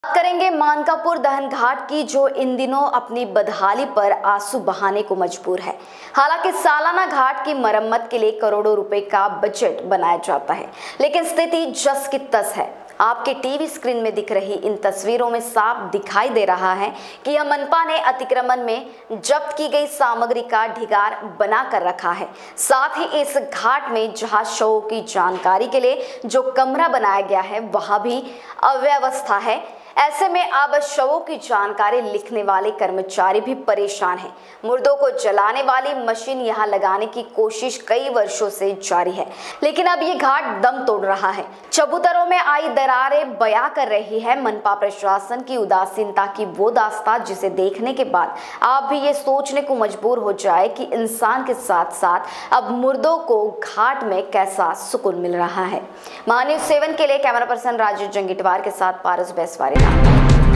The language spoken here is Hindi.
बात करेंगे मानकापुर दहन घाट की, जो इन दिनों अपनी बदहाली पर आंसू बहाने को मजबूर है। हालांकि सालाना घाट की मरम्मत के लिए करोड़ों रुपए का बजट बनाया जाता है, लेकिन स्थिति जस की तस है। आपके टीवी स्क्रीन में दिख रही इन तस्वीरों में साफ दिखाई दे रहा है कि यह मनपा ने अतिक्रमण में जब्त की गई सामग्री का ढिगार बना कर रखा है। साथ ही इस घाट में जहां शवों की जानकारी के लिए जो कमरा बनाया गया है, वहां भी अव्यवस्था है। ऐसे में अब शवों की जानकारी लिखने वाले कर्मचारी भी परेशान हैं। मुर्दों को जलाने वाली मशीन यहां लगाने की कोशिश कई वर्षों से जारी है, लेकिन अब ये घाट दम तोड़ रहा है। चबूतरों में आई दरारें बयां कर रही है मनपा प्रशासन की उदासीनता की वो दास्तां, जिसे देखने के बाद आप भी ये सोचने को मजबूर हो जाए कि इंसान के साथ साथ अब मुर्दों को घाट में कैसा सुकून मिल रहा है। महान्यूज़ 7 के लिए कैमरा पर्सन राजेश जंगीटवार के साथ पारस बैसवारी।